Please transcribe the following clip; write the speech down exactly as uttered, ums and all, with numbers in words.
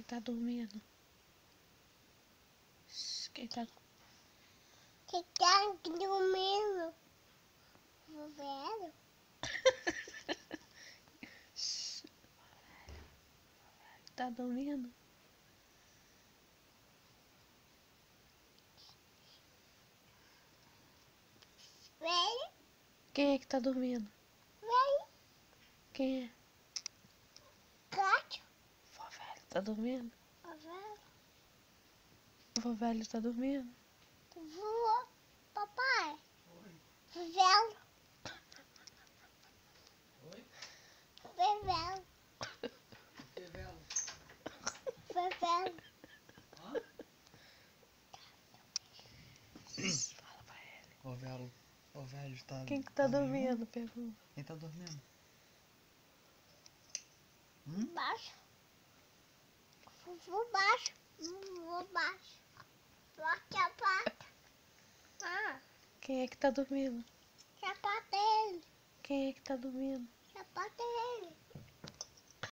Quem tá dormindo? Quem tá... Quem tá dormindo? O velho? Tá dormindo? Velho? Quem é que tá dormindo? Velho? Quem é? Gato? Vó velho tá dormindo? O velho? Vó velho tá dormindo? Vô? Papai? O velho? Oi? O velho? Que velho? O velho? Hã? Fala pra ele. O velho, o velho está... Quem que tá dormindo? Pergunta. Quem tá dormindo? Hum? Baixo? Vovô baixo? Vovô baixo? Bota a pata. Ah, Quem é que tá dormindo? sapato dele. Quem é que tá dormindo? Sapato dele.